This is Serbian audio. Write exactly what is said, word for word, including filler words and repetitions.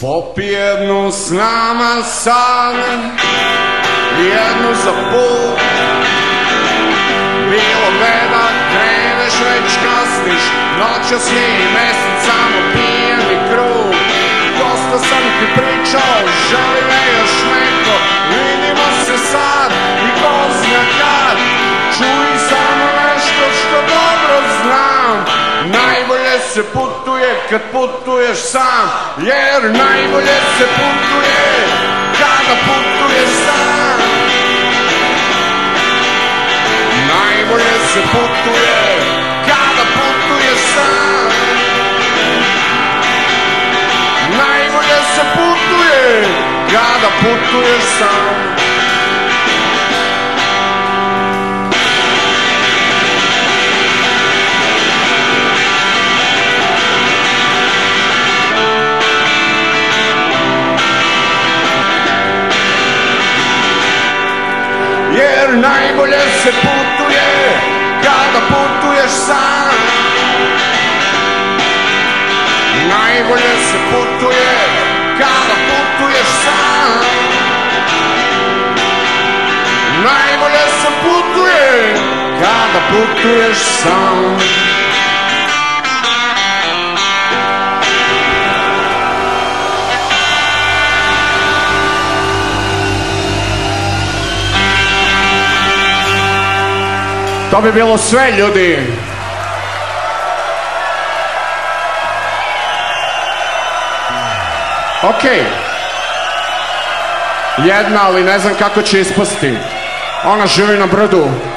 Popi jednu s nama san, jednu za put. Bilo gde da kreneš, već kasniš, noćas je i mesec, samo pijeni krug. Dosta sam ti pričao, želi me još neko, vidimo se sad i ko zna kad. Čuj samo nešto što dobro znam, najbolje se putuje kad putuješ sam, jer najbolje se putuje kada putuješ sam. Najbolje se putuje kada putuješ sam. Najbolje se putuje kada putuješ sam. Jer najbolje se putuje kada putuješ sam. Najbolje se putuje kada putuješ sam. Najbolje se putuje kada putuješ sam. To bi bilo sve, ljudi. Okej. Jedna, ali ne znam kako će ispasti. Ona živi na brdu.